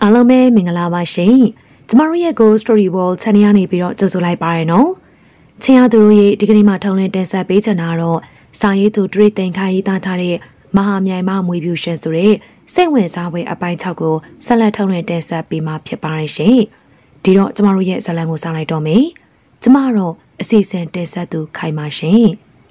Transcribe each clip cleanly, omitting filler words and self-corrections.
အားလုံးပဲမင်္ဂလာပါရှင်ကျမတို့ရဲ့ Go Story World Channel ကနေပြီးတော့ကြိုဆိုလိုက်ပါရနော်ချင်းရသူတို့ရဲ့ဒီကနေ့မှထုံးလင်းတင်ဆက်ပေးချင်တာတော့စာရေးသူတွေ့တင်ခိုင်းရေးသားထားတဲ့မဟာမြိုင်မမွေပြူရှင်ဆိုတဲ့စိတ်ဝင်စားပွဲအပိုင်း6ကိုဆက်လက်ထုံးလင်းတင်ဆက်ပေးမှာဖြစ်ပါရရှင်ဒီတော့ကျမတို့ရဲ့ဇာတ်လမ်းကိုစလိုက်တော့မယ်ကျမတော့အစီအစဉ်တင်ဆက်သူခိုင်ပါရှင်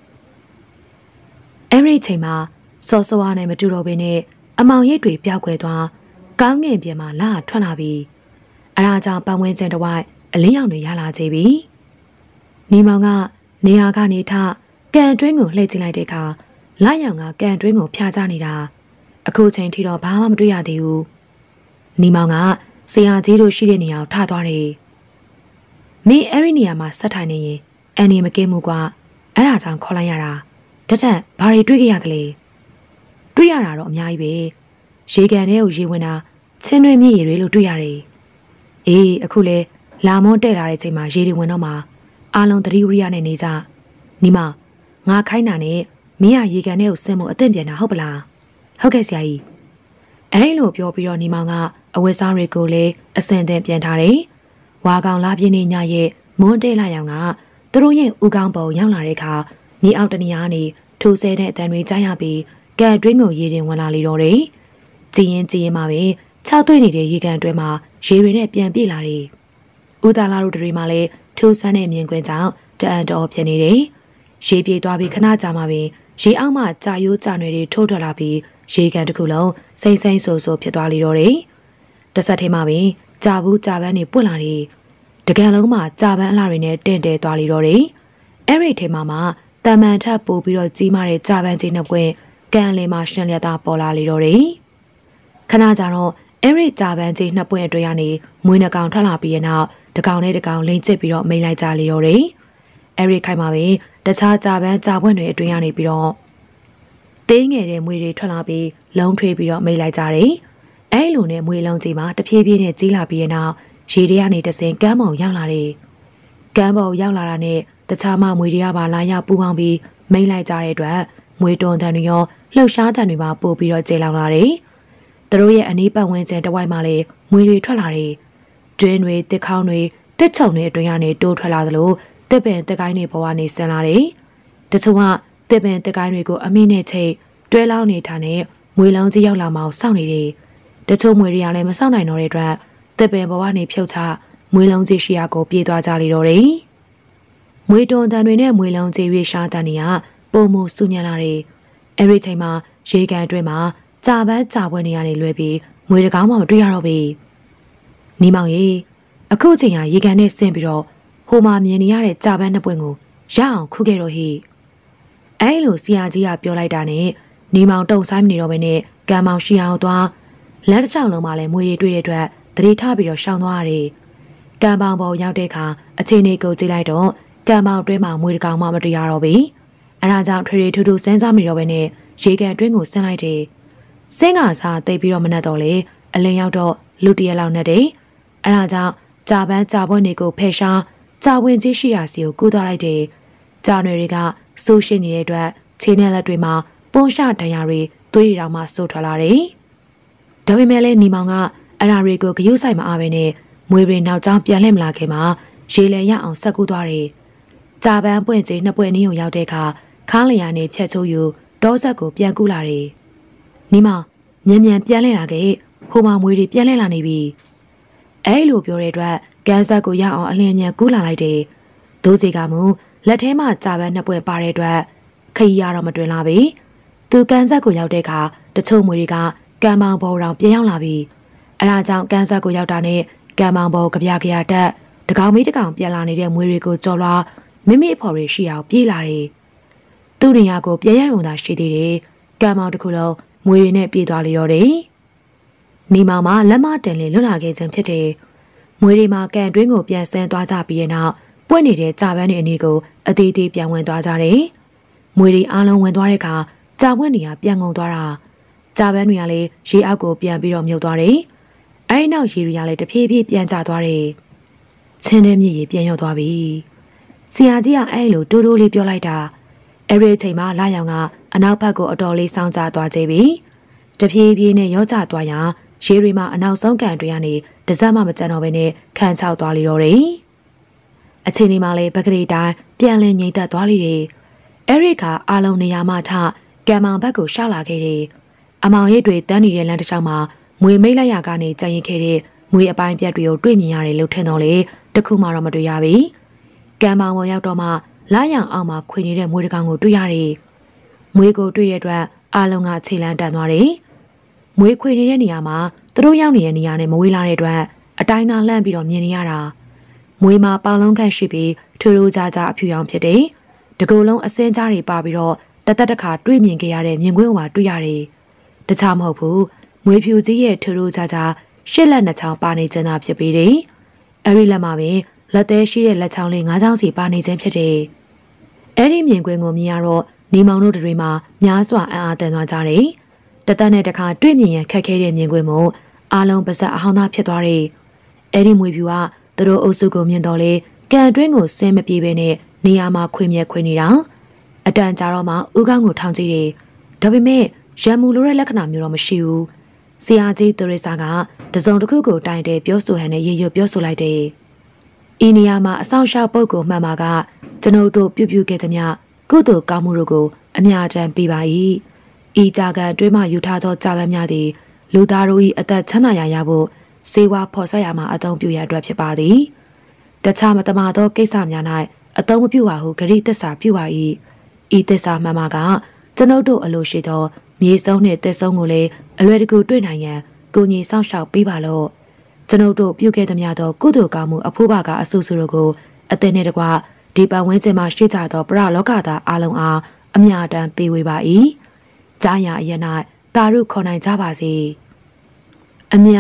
အဲ့ဒီချိန်မှာစောစောအားနဲ့မတူတော့ဘဲနဲ့အမောင်ရိပ်တွေပြောက်ွယ်သွားကောင်းငင်ပြင်မှာလာထွက်လာပြီအဲဒါကြောင့်ပတ်ဝန်းကျင်တစ်ဝိုက်အလင်းရောင်တွေရလာကြပြီနီမောင်ကနေရာကနေထကန်တွင်းကိုလှည့်ကြည့်လိုက်တဲ့အခါလာရောင်ကကန်တွင်းကိုဖျားချနေတာအခုချိန်ထိတော့ဘာမှမတွေ့ရသေးဘူးနီမောင်ကဆရာကြီးတို့ရှိတဲ့နေရာကိုထသွားတယ်မင်းအဲ့ဒီနေရာမှာဆက်ထိုင်နေရင်အန်နေမကင်းဘူးကွာအဲ့ဒါကြောင့်ခေါ်လိုက်ရတာတထက်ဘာတွေတွေ့ကြရသလဲတွေ့ရတာတော့အများကြီးပဲရေကန်ထဲကိုရေဝင်တာချင်းတွင်းမြည်ရည်တွေလို့တွေ့ရတယ်အေးအခုလေလာမောတက်လာတဲ့ချိန်မှာရေတွေဝင်တော့မှအားလုံးသတိဝရိယနဲ့နေကြနီမငါခိုင်းတာနဲ့မင်းကရေကန်ထဲကိုဆင်းဖို့အသင့်ပြန်တာဟုတ်ပလားဟုတ်ကဲ့ဆရာကြီးအဲ့လိုပြောပြီးတော့နီမောင်ကအဝတ်စားတွေကိုလည်းအစင်သင်ပြန်ထားတယ်ဝါကောင်လာပြင်းနေညရဲ့မွန်းတဲလာရောင်ကသူတို့ရဲ့ဥကောင်းပုံရောက်လာတဲ့အခါမြေအောက်တနေရာကနေထိုးဆဲတဲ့အတန်တွေကြားရပြီးကန်တွင်းကိုရေတင်ဝင်လာလေတော့တယ်ကြည်ရင်မှာပဲခြောက်သွေ့နေတဲ့ရေကန်တွဲမှာရေတွေနဲ့ပြန်ပြေးလာတယ်ဦးသားလာတို့တွေမှာလည်းထိုးဆန်းတဲ့မြင်ကွင်းကြောင့်တအံတော်ဖြစ်နေတယ်ရေပြေးသွားပြီးခဏကြာမှပဲရေအောက်မှကြာရိုးကြာနယ်တွေထိုးထွက်လာပြီးရေကန်တစ်ခုလုံးစိမ့်ဆိုးဖြစ်သွားလေတော့တယ်တဆက်ထဲမှာပဲကြာဘူးကြာပန်းတွေပွင့်လာတယ်တကန်လုံးမှာကြာပန်းအလှတွေနဲ့တင့်တယ်သွားလေတော့တယ်အဲ့ဒီထဲမှာတမန်ထပ်ပို့ပြီးတော့ကြီးမားတဲ့ကြာပန်းကြီးနှစ်ပွင့်ကန်လီမှာရှင်လျက်သားပေါ်လာလေတော့တယ်ခဏကြာတော့အဲ့ဒီကြာပန်းကြီးနှစ်ပွင့်အတွင်းကနေမွေးနှကောင်ထွက်လာပြီးတဲ့နောက်တကောင်နဲ့တကောင်လိမ့်ကျစ်ပြီးတော့မိန်လိုက်ကြလေတော့တယ်အဲ့ဒီခိုင်မှာပဲတခြားကြာပန်းကြာပွင့်တွေအတွင်းကနေပြီးတော့တင်းငယ်တဲ့မွေတွေထွက်လာပြီးလုံးထွေးပြီးတော့မိန်လိုက်ကြတယ်အဲ့လိုနဲ့မွေလုံးကြီးမှာတဖြည်းဖြည်းနဲ့ကြီးလာပြီးတဲ့နောက်ရေတွေကနေတဆင်ကမ်းပေါ်ရောက်လာတယ်ကမ်းပေါ်ရောက်လာတာနဲ့တခြားမမွေတွေကပါလာရောက်ပူပေါင်းပြီးမိန်လိုက်ကြတဲ့အတွက်မွေတွန်တန်တွေရောလှုပ်ရှားတန်တွေပါပို့ပြီးတော့ကျေလောင်လာတယ်သူတို့ရဲ့အနီးပတ်ဝန်းကျင်တစ်ဝိုက်မှာလည်းမွေတွေထွက်လာတယ်။ကျွင်းတွေတစ်ခေါင်းတွေတစ်ချုံတွေအတွင်းကနေတိုးထွက်လာသလိုတစ်ပင်တစ်ကိုင်းတွေပေါ်ကနေဆင်းလာတယ်။တချို့ကတစ်ပင်တစ်ကိုင်းတွေကိုအမိနဲ့ချိတ်တွဲလောင်းနေတာနဲ့မွေလုံးကြီးရောက်လာမှစောင့်နေတယ်။တချို့မွေတွေကလည်းမစောင့်နိုင်တော့တဲ့အတွက်တစ်ပင်ပေါ်ကနေဖြုတ်ချမွေလုံးကြီးရှိရာကိုပြေးသွားကြလေတော့တယ်။မွေတွန်တန်တွေနဲ့မွေလုံးကြီးရွေးရှားတန်တွေကပုံမှုစုညံလာတယ်။အဲ့ဒီချိန်မှာရေကန်အတွင်းမှာကြာပန်းကြာပွဲနေရနေလွယ်ပြီးငွေတကောင်းမှမတွေ့ရတော့ပြီနီမောင်ရေအခုချိန်ဟာရေကန်နဲ့ဆင်းပြီးတော့ဟိုမှာမြင်နေရတဲ့ကြာပန်းနှစ်ပွင့်ကိုရအောင်ခုခဲ့တော့ဟိအဲလိုဆရာကြီးကပြောလိုက်တာနဲ့နီမောင်တုံဆိုင်မနေတော့ဘဲနဲ့ကံမောင်ရှိအောင်သွားလက်တစ်ချောင်းလုံးမှာလည်းမွေတွေတွေ့တဲ့အတွက်သတိထားပြီးတော့ရှောင်သွားရတယ်ကံပေါင်ပေါ်ရောက်တဲ့အခါအချိန်လေးကိုကြည့်လိုက်တော့ကံပေါင်တွဲမှာမွေတကောင်မှမတွေ့ရတော့ပြီအဲဒါကြောင့်ထွေထူးထူးစဉ်းစားမိတော့ဘဲနဲ့ရေကန်တွင်းကိုဆင်းလိုက်တယ်စင်းကစားတိတ်ပြီးတော့မနဲ့တော့လေအလင်းရောက်တော့လူတရလောက်နဲ့တယ်အဲဒါကြောင့်ကြာပန်းကြာပွဲနေကိုဖယ်ရှားကြာဝင်ကြီးရှိရာစီကိုကူးသွားလိုက်တယ်ကြာနယ်တွေကစိုးရှိနေတဲ့အတွက်ခြေနဲ့လက်တွေမှာပုံရှဒဏ်ရာတွေသွေးရည်တောင်မှစိုးထွက်လာတယ်ဒါပေမဲ့လည်းနီမောင်ကအဲ့ဒါတွေကိုဂရုစိုက်မအားပဲနဲ့မွေတွေနောက်ကျောင်းပြန်လှည့်မလာခင်မှာရေလဲရအောင်ဆက်ကူးသွားတယ်ကြာပန်းပွင့်ကြီးနှစ်ပွင့်နည်းုံရောက်တဲ့အခါခါးလျာနေဖြတ်ချိုးယူတောဆက်ကိုပြန်ကူးလာတယ်နီမောင်မြန်ပြန်လဲလာခဲ့ဟိုမှာမွေတွေပြန်လဲလာနေပြီအဲလိုပြောတဲ့အတွက်ကန်ဆက်ကိုရအောင်အလင်းမြန်ကူးလာလိုက်တယ်ဒိုးစီကမူလက်ထဲမှာကြာပန်းနှစ်ပွင့်ပါတဲ့အတွက်ခရီးရတော့မတွင်လာပြီသူကန်ဆက်ကိုရောက်တဲ့အခါတချို့မွေတွေကကံမောင်ဘော်တောင်ပြန်ရောက်လာပြီအဲဒါကြောင့်ကန်ဆက်ကိုရောက်တာနဲ့ကံမောင်ဘော်ကြပြတက်တကောင်မီးတကောင်ပြန်လာနေတဲ့မွေတွေကိုကြော်လွားမိမိအဖော်တွေရှိအောင်ပြေးလာတယ်သူ့နေရာကိုပြန်ရရုံသာရှိသေးတယ်ကံမောင်တစ်ခုလုံးမွေတွေနဲ့ပြေးသွားလေတော့တယ်။နီမောင်မှာလက်မတင်လေးလွတ်လာခဲ့ခြင်းဖြစ်တယ်။မွေတွေမှာကန်တွင်းကိုပြန်ဆင်းသွားကြပြီးတဲ့နောက်ပွင့်နေတဲ့ကြာပန်းတွေအနီးကိုအသေးသေးပြန်ဝင်သွားကြတယ်။မွေတွေအားလုံးဝင်သွားတဲ့အခါကြာပွင့်တွေကပြန်ငုံသွားတာ။ကြာပန်းတွေကလည်းရေအောက်ကိုပြန်ပြီးတော့မြုပ်သွားတယ်။အဲဒီနောက်ရေတွေကလည်းတဖြည်းဖြည်းပြန်ကျသွားတယ်။ချင်းတဲ့မြစ်ရေပြန်ရောက်သွားပြီ။ဆရာကြီးကအဲလိုတိုးတိုးလေးပြောလိုက်တာ။အဲဒီအချိန်မှာလာရောင်ကအနောက်ဘက်ကိုအတော်လေးစောင်းကျသွားကြပြီ။တဖြည်းဖြည်းနဲ့ရောကျသွားရာရေတွေမှာအနောက်ဆုံးကန်တွေကနေတစက်မှမကြံတော့ဘဲနဲ့ခန်းချောက်သွားလေတော့တယ်အချိန်ဒီမှာလေပကတိတိုင်းပြန်လည်ငြိမ်သက်သွားလေတယ်အဲ့ဒီခါအာလုံးနေရာမှထကံမောင်ဘက်ကိုရှောက်လာခဲ့တယ်အမောင်ရိပ်တွေတန်းနေတဲ့လမ်းတစ်လျှောက်မှာမွေမိတ်လိုက်ရကနေကြံရင်ခဲ့တဲ့မွေအပိုင်းပြက်တွေကိုတွေ့မြင်ရတယ်လို့ထင်တော့လေတခုမှတော့မတွေ့ရပြီကံမောင်ပေါ်ရောက်တော့မှလာရန်အောင်မှာခွေနေတဲ့မွေတစ်ကောင်ကိုတွေ့ရတယ်မွေကိုတွေ့တဲ့အတွက်အာလုံးကခြေလန်းတန်သွားတယ်မွေခွေနေတဲ့နေရာမှာသူတို့ရောက်နေတဲ့နေရာနဲ့မဝေးလာတဲ့အတွက်အတိုင်းသားလှမ်းပြီးတော့မြင်နေရတာမွေမှာပေါင်လုံးခန့်ရှိပြီးထူထူခြားခြားအဖြူရောင်ဖြစ်တယ်တကူလုံးအစင်းကြားတွေပါပြီးတော့တသက်တစ်ခါတွေ့မြင်ခဲ့ရတဲ့မြင်ကွင်းကိုပါတွေ့ရတယ်တခြားမဟုတ်ဘူးမွေဖြူကြီးရဲ့ထူထူခြားခြားရှစ်လက်နှစ်ချောင်းပါနေခြင်းသာဖြစ်ပြီးတယ်အဲ့ဒီလက်မှာပင်လက်သေးရှိတဲ့လက်ချောင်းလေး၅ချောင်းစီပါနေခြင်းဖြစ်တယ်အဲ့ဒီမြင်ကွင်းကိုမြင်ရတော့နေမောင်တို့တွေမှာများစွာအံ့အားသင့်သွားကြတယ်တသက်နဲ့တခါတွေ့မြင်ရခက်ခဲတဲ့မြင်ကွင်းမို့အားလုံးပါဇက်အဟောင်းသားဖြစ်သွားတယ်အဲ့ဒီမွေဖြူကသူတို့အုပ်စုကိုမြင်တော့လေကန်အတွင်းကိုဆင်းမပြေးပဲနဲ့နေရာမှာခွေမြဲခွေနေတာအတန်ကြာတော့မှဥကောင်းကိုထောင်ကြည့်တယ်ဒါပေမဲ့ရံမူလိုတဲ့လက္ခဏာမျိုးတော့မရှိဘူးဆရာကြီးသူရိစာကတစုံတစ်ခုကိုတိုင်တယ်ပြောဆိုဟန်နဲ့ရေရွပြောဆိုလိုက်တယ်ဤနေရာမှာအဆောင်ရှောက်ပုတ်ကိုမှန်မှာကကျွန်ုပ်တို့ပြုခဲ့သမျှကုသိုလ်ကောင်းမှုတို့ကိုအများတန်းပေးပါ၏ဤကြကန်တွဲမှယူထားသောကြာပန်းများသည်လူသားတို့၏အသက်ချမ်းသာရာရဖို့စေဝါဖော်ဆက်ရမှာအသုံးပြုရအတွက်ဖြစ်ပါသည်တခြားမတမာသောကိစ္စများ၌အသုံးမပြုပါဟုဂရိတစ္ဆာပြုပါ၏ဤတစ္ဆာမှန်မှာကကျွန်ုပ်တို့အလိုရှိသောမြေဆုံးနှင့်တက်ဆုံးကိုလည်းအလွယ်တကူတွေ့နိုင်ရန်ကိုကြီးစောင့်ရှောက်ပေးပါလို့ကျွန်ုပ်တို့ပြုခဲ့သမျှသောကုသိုလ်ကောင်းမှုအဖို့ပါကအဆူဆူတို့ကိုအသင်နှင့်တကွဒီပတ်ဝန်းကျင်မှာရှိကြသောပရလောကသားအလုံးအားအမြတမ်းပေးဝေပါ၏ကြားရအရ၌တာရုခေါ်နိုင်ကြပါစေအမြ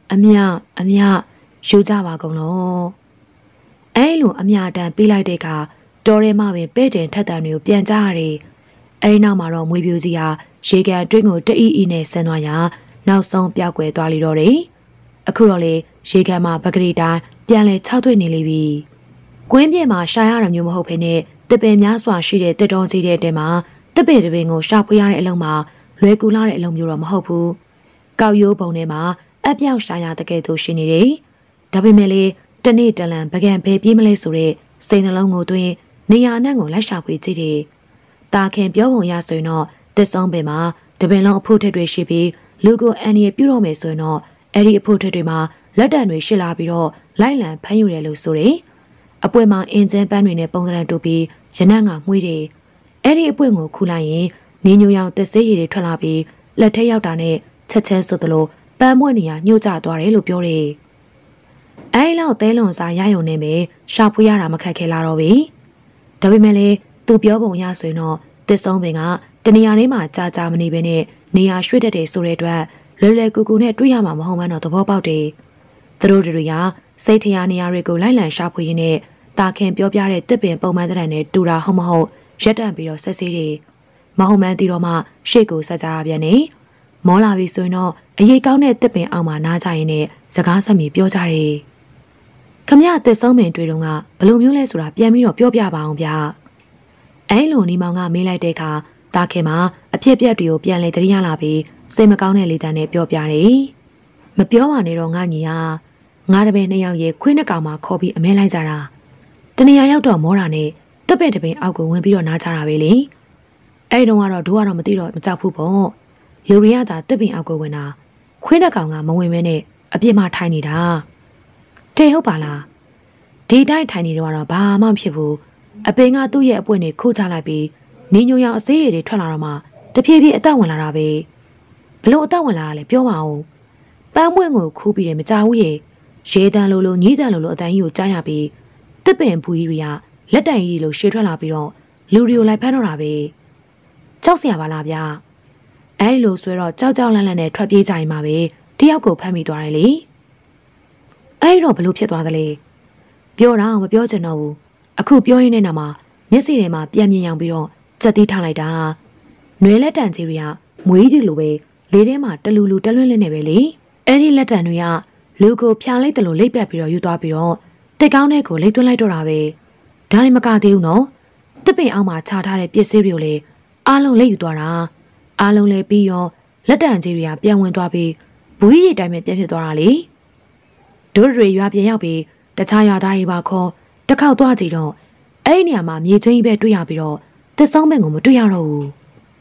ယူကြပါကုန်လို့အဲလိုအမြတမ်းပေးလိုက်တဲ့အခါတော်ရဲမှပင်ပဲ့တင်ထက်တန်တွေကိုပြန်ကြရတယ်အဲဒီနောက်မှာတော့မွေပြူစီဟာရေကန်တွင်းကိုတအီအီနဲ့ဆင်းသွားရာနောက်ဆုံးပြောက်ကွယ်သွားလိတော့တယ်အခုတော့လေရေကန်မှာပကတိတိုင်းပြန်လဲ၆တွေ့နေလိပြီကွင်းပြင်မှာရှာရတာမျိုးမဟုတ်ဘဲနဲ့တစ်ပင်များစွာရှိတဲ့တစ်တော်ကြီးတဲ့တဲမှာတစ်ပင်တစ်ပင်ကိုရှာဖွေရတဲ့အလုံးမှာလွယ်ကူလာတဲ့အလုံးမျိုးတော့မဟုတ်ဘူးကောက်ရိုးပုံထဲမှာအပြောက်ရှာရတဲ့ကဲ့သို့ရှိနေတယ်ဒါပေမဲ့လေတနေ့တလန်ပကံဘယ်ပြေးမလဲဆိုတဲ့စိတ်နှလုံးကိုတွင်နေရာနဲ့ကိုလိုက်ရှာဖွေကြည့်တယ်တာခင်ပြောပုံရဆိုရင်တော့တစ်စုံပင်မှာတပင်လုံးအဖို့ထက်တွေရှိပြီးလူကိုအန်ရီပြုတော့မယ်ဆိုရင်တော့အဲ့ဒီအဖို့ထက်တွေမှာလက်တံတွေရှစ်လာပြီးတော့လိုက်လံဖမ်းယူတယ်လို့ဆိုတယ်အပွင့်မှာအင်ဂျင်ပန်းတွေနဲ့ပုံစံတူပြီးရနံ့ကမှုှေးတယ်အဲ့ဒီအပွင့်ကိုခူလိုက်ရင်နေညိုရောင်တက်စေးရည်တွေထွက်လာပြီးလက်ထဲရောက်တာနဲ့ချက်ချင်းဆိုသလိုပန်းမွေ့နေရညှို့ကျသွားတယ်လို့ပြောတယ်အဲ့လောက်သဲလွန်စာရယုံနေပဲရှာဖွေရတာမခက်ခဲလာတော့ပြီဒါပေမဲ့လေသူပြောပုံရဆိုရင်တော့တစ်စုံပင်ကတနေရာလေးမှာကြာမနေပဲနဲ့နေရာရွှေ့တတ်တယ်ဆိုတဲ့အတွက်လွယ်ကူကူနဲ့တွေ့ရမှာမဟုတ်မှန်းတော့သဘောပေါက်တယ်သူတို့တွေကစိတ်ထရာနေရာတွေကိုလိုက်လံရှာဖွေရင်းနဲ့တာခင်ပြောပြတဲ့တစ်ပင်ပုံမှန်တဲ့နဲ့တူတာဟုတ်မဟုတ်ရက်တန့်ပြီးတော့ဆက်စေးတယ်မဟုတ်မှန်းသိတော့မှရှေ့ကိုဆက်ကြရပြန်နေမောလာပြီဆိုရင်တော့အရေးကောင်းတဲ့တစ်ပင်အောင်မှာနားကြရင်နဲ့စကားဆက်မီပြောကြတယ်ခမရတစ်ဆုံးပင်တွေ့တော့ကဘလို့မျိုးလဲဆိုတာပြန်ပြီးတော့ပြောပြပါအောင်ဗျာအဲလိုနေမောင်ကမေးလိုက်တဲ့အခါတာခင်မှာအဖြစ်အပျက်တွေကိုပြန်လဲတရိရလာပြီးစိတ်မကောင်းတဲ့လေတံနဲ့ပြောပြတယ်မပြောပါနဲ့တော့ငါညီဟာငါတပည့်နှစ်ယောက်ရဲ့ခွေးနှစ်ကောင်မှခေါ်ပြီးအမဲလိုက်ကြတာတနေရာရောက်တော့မောတာနဲ့တပည့်တပည့်အောက်ကိုဝင်ပြီးတော့နားကြတာပဲလေအဲ့တုန်းကတော့တို့ကတော့မသိတော့မကြောက်ဘူးပေါ့လူရီရတာတပည့်အောက်ကိုဝင်တာခွေးနှစ်ကောင်ကမဝင်မဲနဲ့အပြစ်မှထိုင်နေတာတေဟုတ်ပါလားဒီတိုင်းထိုင်နေတော့ဘာမှဖြစ်ဘူးအပင်ကသူ့ရဲ့အပွင့်တွေခိုးချလိုက်ပြီးနေညိုရောင်အစေးရည်တွေထွက်လာတော့မှတဖြည်းဖြည်းအသက်ဝင်လာတာပဲဘလို့အသက်ဝင်လာတာလဲပြောပါဦးပန်းပွင့်ကိုခူးပြီးတယ်မကြောက်ဘူးရေရေတန်လိုညည်းတန်လိုအတန်ကြီးကိုကြားရပြီးတစ်ပင်ဘူးကြီးတွေကလက်တိုင်ကြီးလိုရှေ့ထွက်လာပြီးတော့လူတွေကိုလိုက်ဖမ်းတော့တာပဲကြောက်စရာပါလားဗျာအဲလိုဆွဲတော့ကြောက်လန့်လန့်နဲ့ထွက်ပြေးကြရင်မှာပဲတယောက်ကိုဖမ်းမိသွားတယ်လေအဲ့တော့ဘလို့ဖြစ်သွားသလဲပြောတော့မပြောချင်တော့ဘူးအခုပြောရင်းနဲ့နာမှာမျက်စိထဲမှာပြန်မြင်အောင်ပြီးတော့စက်တီးထားလိုက်တာနွေလက်တန်ကြီးတွေကမွေးကြီးလိုပဲလေးထဲမှာတလူတလွင်းလင်းနေပဲလေအဲ့ဒီလက်တန်တွေကလူကိုဖျားလိုက်တယ်လို့လိပ်ပတ်ပြီးတော့ယူသွားပြီးတော့တက်ကောင်းတဲ့ကိုလိပ်သွင်းလိုက်တော့တာပဲဒါနဲ့မကသေးဘူးနော်တစ်ပင်အောင်မှာခြားထားတဲ့ပစ္စည်းတွေကိုလေအားလုံးလိပ်ယူသွားတာအားလုံးလည်းပြီးရောလက်တန်ကြီးတွေကပြန်ဝင်သွားပြီးဘူးကြီးတိုင်းပဲပြက်ဖြစ်သွားတာလေတို့တွေရွာပြင်ရောက်ပြီးတခြားရွာသားတွေပါခေါ်တစ်ခေါက်သွားကြည့်တော့အဲ့ဒီနေရာမှာမြေကျွင်းကြီးပဲတွေ့ရပြီးတော့တစ်ဆောင်ပင်ကိုမတွေ့ရတော့ဘူး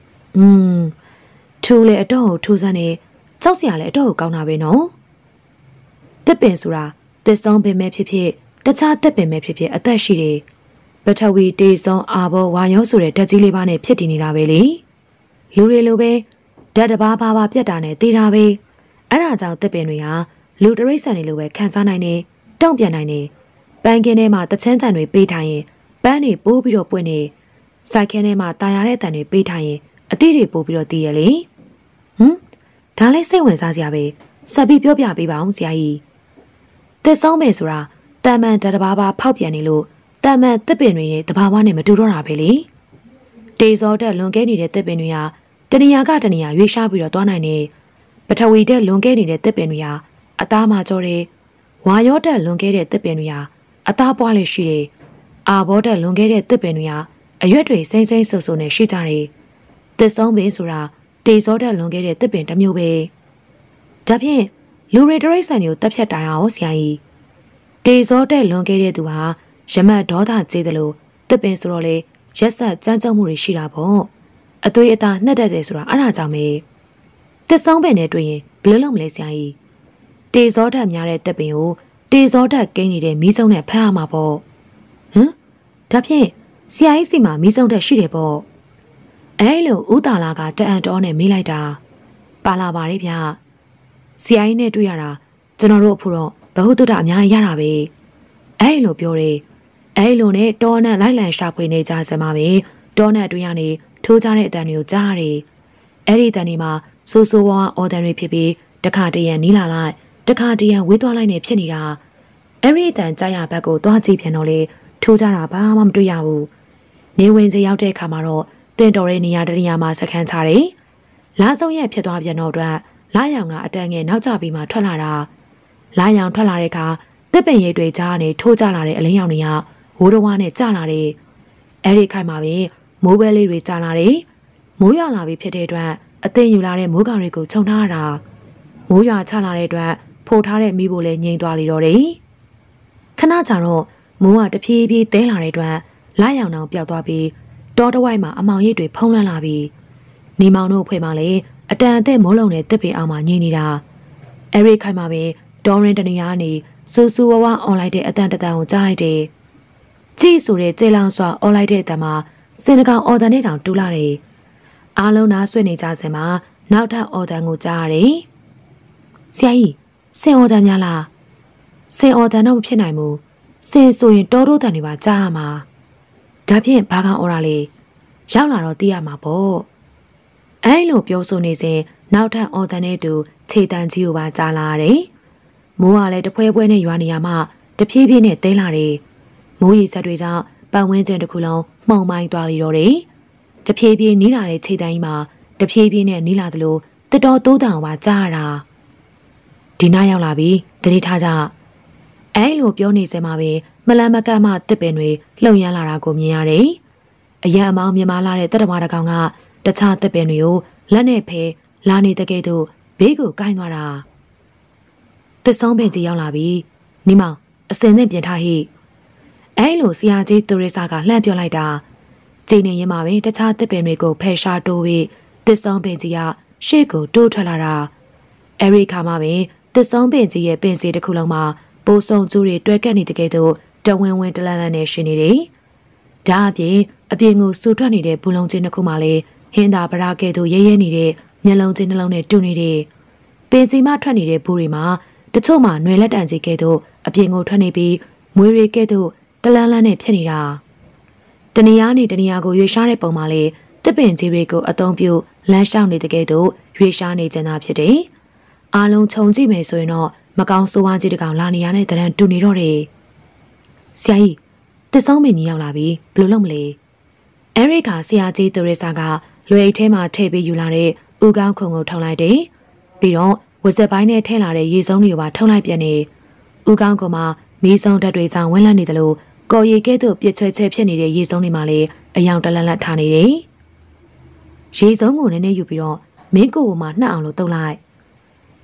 ထူလေအတော့ထူဆန်းနေကြောက်စရာလည်းအတော့ကောင်းတာပဲနော်တစ်ပင်ဆိုတာတစ်ဆောင်ပင်ပဲဖြစ်ဖြစ်တခြားတစ်ပင်ပဲဖြစ်ဖြစ်အသက်ရှိတယ်ပထဝီတေဆုံးအာဘောဝါယောဆိုတဲ့ဓာတ်ကြီးလေးပါးနဲ့ဖြစ်တည်နေတာပဲလေလူတွေလိုပဲဓာတ်တစ်ပါးပါပြတ်တာနဲ့တေးတာပဲအဲ့ဒါကြောင့်တစ်ပင်တွေဟာလူတရိษံတွေလိုပဲခံစားနိုင်တယ်တုံ့ပြန်နိုင်တယ်ပန်းကင်းထဲမှာတချမ်းတန်တွေပေးထိုင်ရင်ပန်းတွေပိုးပြီးတော့ပွင့်နေစိုက်ခင်းထဲမှာတာယာတဲ့တန်တွေပေးထိုင်ရင်အသီးတွေပိုးပြီးတော့တည်ရလေဒါလည်းစိတ်ဝင်စားစရာပဲဆက်ပြီးပြောပြပေးပါအောင်ဆရာကြီးတစ်ဆုံးပဲဆိုတာတန်မှန်ဓာတ်တစ်ပါးပါဖောက်ပြန်နေလို့တန်မှန်တစ်ပင်တွေရဲ့တဘာဝနဲ့မတူတော့တာပဲလေတေဇောတက်လွန်ကဲနေတဲ့တစ်ပင်တွေဟာတဏှာကတဏှာရွေးရှားပြီးတော့သွားနိုင်တယ်ပထဝီတက်လွန်ကဲနေတဲ့တစ်ပင်တွေဟာအသားမှကြောတယ်ဝါရောတက်လွန်ကဲတဲ့တစ်ပင်တွေဟာအသားပွားလေးရှိတယ်အာဘောတက်လွန်ကဲတဲ့တစ်ပင်တွေဟာအရွက်တွေစိမ့်စိမ့်ဆူဆူနဲ့ရှိကြတယ်တစ်ဆုံးပင်ဆိုတာတေဇောတက်လွန်ကဲတဲ့တစ်ပင်တစ်မျိုးပဲဒါဖြင့်လူတွေတရိษံတွေကိုတက်ဖြတ်တိုင်အောင်ဆရာကြီးတေဇောတက်လွန်ကဲတဲ့သူဟာရမတ်ဒေါသကျေးတယ်လို့တစ်ပင်ဆိုတော့လေရက်ဆက်ကြမ်းကြုတ်မှုတွေရှိတာပေါ့အသွေးအသားနှက်တတ်တယ်ဆိုတာအဲ့ဒါကြောင့်ပဲတစ်ဆုံးပင်နဲ့တွေ့ရင်ဘယ်လိုလုပ်မလဲဆရာကြီးတေဇောဓာတ်များတဲ့တစ်ပင်ကိုတေဇောဓာတ်ကိန်းနေတဲ့မီးစုံနဲ့ဖမ်းရမှာပေါ့ဒါဖြင့်ဆရာကြီးစီမှာမီးစုံဓာတ်ရှိတယ်ပေါ့အဲ့လိုဥတာလာကတအံ့တော်နဲ့မေးလိုက်တာပါလာပါလေဗျာဆရာကြီးနဲ့တွေ့ရတာကျွန်တော်တို့အဖို့တော့ဘဟုတုတ္တအများကြီးရတာပဲအဲ့လိုပြောတယ်အဲ့လိုနဲ့တောနဲ့လိုက်လံရှာဖွေနေကြစမှာပဲတောနဲ့တွေ့ရနေထိုးကြတဲ့အတန်တွေကိုကြားရတယ်အဲ့ဒီတန်တွေမှာဆိုးဆိုးဝါးအော်တန်တွေဖြစ်ပြီးတခါတရံနီးလာလိုက်တခါတရံဝေးသွားလိုက်နေဖြစ်နေတာအဲ့ဒီတန်ကြားရဘက်ကိုသွားကြည့်ပြန်တော့လေထိုးကြတာဘာမှမတွေ့ရဘူးနေဝင်စီရောက်တဲ့အခါမှာတော့တင်တော်ရဲ့နေရာတနေရာမှာစခန်းချတယ်လာဆုံးရက်ဖြစ်သွားပြန်တော့အတွက်လာရောင်ကအတန်ငယ်နောက်ကျပြီးမှထွက်လာတာလာရောင်ထွက်လာတဲ့အခါတစ်ပင်ရိပ်တွေကြားကနေထိုးကြလာတဲ့အလင်းရောင်တွေကဝိုးတော်ဝါနဲ့ကျလာတယ်အဲ့ဒီခိုင်မှာပဲမိုးပဲလေးတွေကျလာတယ်မိုးရွာလာပြီးဖြစ်တဲ့အတွက်အသိယူလာတဲ့မိုးကောင်တွေကိုခြုံထားတာမိုးရွာချလာတဲ့အတွက်ဖိုးထားတဲ့မိဖို့လည်းငြိမ်သွားလေတော့တယ်ခဏကြာတော့မိုးကတဖြည်းဖြည်းတဲလာတဲ့အတွက်လာရောင်တောင်ပျောက်သွားပြီးတောတဝိုက်မှာအမောင်ရိပ်တွေဖုံးလွှမ်းလာပြီးနေမောင်တို့ဖွဲ့မှလည်းအတန်အသင့်မိုးလုံးနဲ့တစ်ပင်အောင်မှငြိမ်နေတာအဲ့ဒီခိုင်မှာပဲတော်ရင်တနေရာကနေစူစူဝဝအွန်လိုက်တဲ့အတန်တန်ကိုကြားလိုက်တယ်ကြည့်ဆိုတဲ့ကျေလောင်စွာអော်လိုက်တဲ့အတန်မှာစင်တကောင်အော်တန်နဲ့တောင်တူလာတယ်အားလုံးနားဆွေနေကြစင်မှာနောက်ထပ်အော်တန်ကိုကြားရတယ်ဆရာကြီးစင်အော်တန်များလားစင်အော်တန်တော့မဖြစ်နိုင်ဘူးစင်ဆိုရင်တောတို့တန်တွေပါကြားရမှာဒါဖြင့်ဘာကောင်အော်ရလဲရောက်လာတော့သိရမှာပေါ့အဲ့လိုပြောဆိုနေစဉ်နောက်ထပ်အော်တန်နဲ့တူခြေတန်ကြီးကိုပါကြားလာရတယ်မိုးကလည်းတဖွဲဖွဲနဲ့ရွာနေရမှတဖြည်းဖြည်းနဲ့တဲလာတယ်မိုးရေစက်တွေကြောင့်ပတ်ဝန်းကျင်တစ်ခုလုံးမှုန်မိုင်းသွားလိတော့တယ်တဖြည်းဖြည်းနီးလာတဲ့ခြေတန်းကြီးမှာတဖြည်းဖြည်းနဲ့နီးလာသလိုတတော်တိုးတန်ပါကြားရတာဒီနားရောက်လာပြီတတိထားကြအဲ့လိုပြောနေစမှာပဲမလန်မကတ်မှတစ်ပင်တွေလှုပ်ရမ်းလာတာကိုမြင်ရတယ်အရန်အမောင်းမြင်မာလာတဲ့တတမတကောင်ကတခြားတစ်ပင်တွေကိုလက်နဲ့ဖဲလာနေတဲ့ကဲ့သို့ဘေးကိုကိုင်းသွားတာတစ်ဆုံးပင်ကြီးရောက်လာပြီနီမောင်အစင်နဲ့ပြင်ထားဟိအဲ့လိုဆရာကြီးတူရီစာကလှမ်းပြောလိုက်တာကျင်းနေရင်မှာပဲတခြားတစ်ပင်တွေကိုဖယ်ရှားတိုးပြီးတစ်ဆုံးပင်ကြီးကရှေ့ကိုတိုးထွက်လာတာအဲ့ဒီခါမှာပဲတစ်ဆုံးပင်ကြီးရဲ့ပင်စီတစ်ခုလုံးမှာပိုးစုံကျူးတွေတွဲကပ်နေတဲ့ကဲ့သို့တဝင်းဝင်းတလန်းလန်းနဲ့ရှင်နေတယ်ဒါအပြင်ကိုစူထွက်နေတဲ့ဘူလုံးချင်းတစ်ခုမှလည်းဟင်းသာပရာကဲ့သို့ရဲရဲနေတဲ့မျက်လုံးချင်းနှလုံးနဲ့တူနေတယ်ပင်စီမှထွက်နေတဲ့ဘူးတွေမှာတချို့မှာຫນွေလက်တန်ကြီးကဲ့သို့အပြင်ကိုထွက်နေပြီးမွေတွေကဲ့သို့တလန်းလန်းနဲ့ဖြစ်နေတာတနေရာနဲ့တနေရာကိုရွေရှားတဲ့ပုံမှာလေတစ်ပင်ကြီးတွေကိုအသုံးပြုလမ်းလျှောက်နေတဲ့ကဲ့သို့ရွေရှားနေကြတာဖြစ်တယ်အားလုံးခြုံကြည့်မယ်ဆိုရင်တော့မကောင်းဆိုးဝါးကြီးတကောင်လာနေရတဲ့တရံတူနေတော့တယ်ဆရာကြီးတစ်ဆုံးမင်းကြီးရောက်လာပြီဘယ်လိုလုပ်မလဲအဲ့ဒီကဆရာကြီးတူရီစာကလွယ်အိတ်ထဲမှာထည့်ပေးယူလာတဲ့ဥကောင်းခုံကိုထုံလိုက်တယ်ပြီးတော့ဝက်ဆက်ပိုင်းနဲ့ထည့်လာတဲ့ရေစုံတွေကိုပါထုံလိုက်ပြန်နေဥကောင်းကမှမီးစုံဓာတ်တွေကြောင့်ဝန်းလန့်နေတယ်လို့ကော်ရီကဲ့သို့ပြစ်ချွဲချဲဖြစ်နေတဲ့ရေစုံတွေမှာလည်းအယောင်တလန့်လန့်ထားနေတယ်ရေစုံကိုနည်းနည်းယူပြီးတော့မင်းကိုပေါ်မှာနှက်အောင်လို့တုပ်လိုက်